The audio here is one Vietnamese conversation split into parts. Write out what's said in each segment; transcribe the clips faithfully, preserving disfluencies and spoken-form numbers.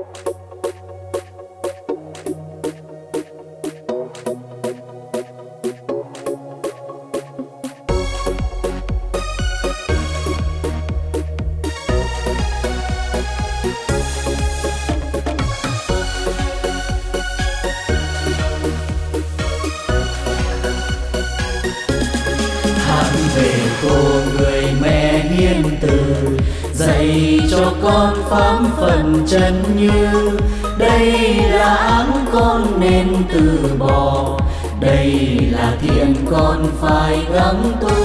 Về cô người mẹ hiền từ, dạy cho con pháp phần chân như. Đây là áng con nên từ bỏ, đây là thiện con phải gắng tu.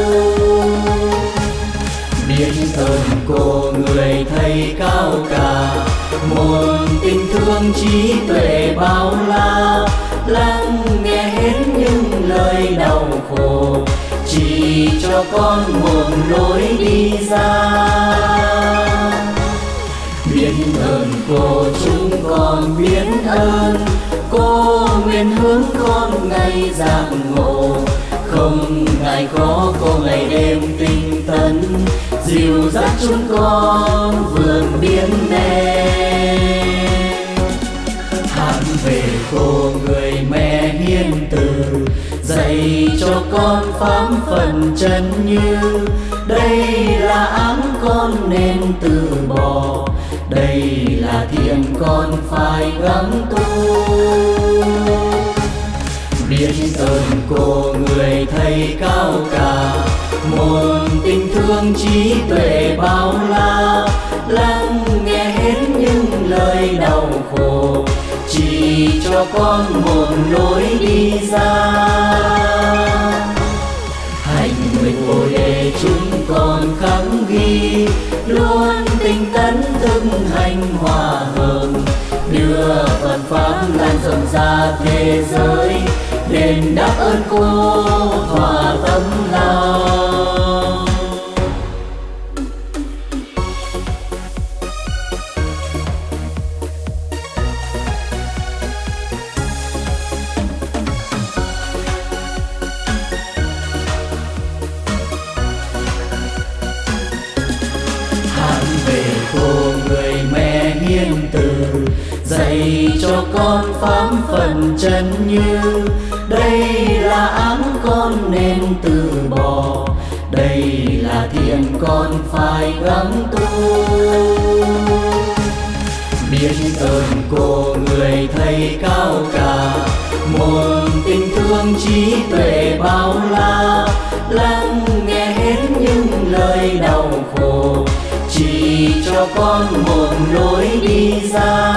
Biết ơn cô người thầy cao cả, một tình thương trí tuệ bao la, lắng nghe hết những lời đau khổ, chỉ cho con một lối đi ra. Biết ơn cô chúng con biết ơn, cô nguyện hướng con ngày giác ngộ. Không ngại khó cô ngày đêm tinh tấn, dìu dắt chúng con vượt biển đen. Hát về cô người mẹ hiền từ, dạy cho con pháp phần chân như. Đây là áng con nên từ bỏ, đây là thiện con phải gắng tu. Biết ơn cô người thầy cao cả, một tình thương trí tuệ bao la, lắng nghe hết những lời đau khổ, chỉ cho con một lối đi ra. Hạnh nguyện bồ đề chúng con khắc ghi, luôn tinh tấn thực hành hòa hợp, đưa Phật pháp lan rộng ra thế giới, đền đáp ơn cô thỏa tâm lòng. Về cô người mẹ hiền từ, dạy cho con pháp phần chân như. Đây là áng con nên từ bỏ, đây là thiện con phải gắng tu. Biết ơn cô người thầy cao cả, một tình thương trí tuệ bao la, lắng nghe hết những lời đau khổ, chỉ cho con một lối đi ra.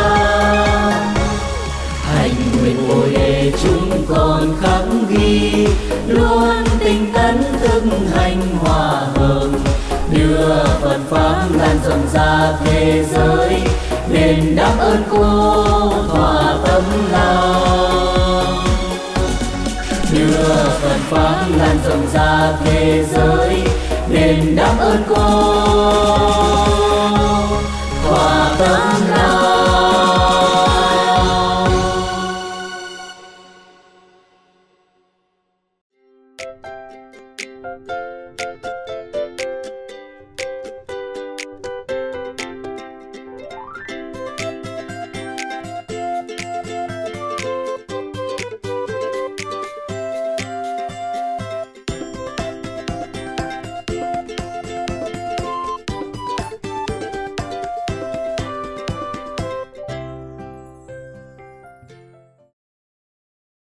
Hạnh nguyện bồ đề chúng con khắc ghi, luôn tinh tấn thực hành hòa hợp, đưa Phật pháp lan rộng ra thế giới, đền đáp ơn cô thỏa tâm lòng. Đưa Phật pháp lan rộng ra thế giới, đền đáp ơn cô thỏa tâm lòng.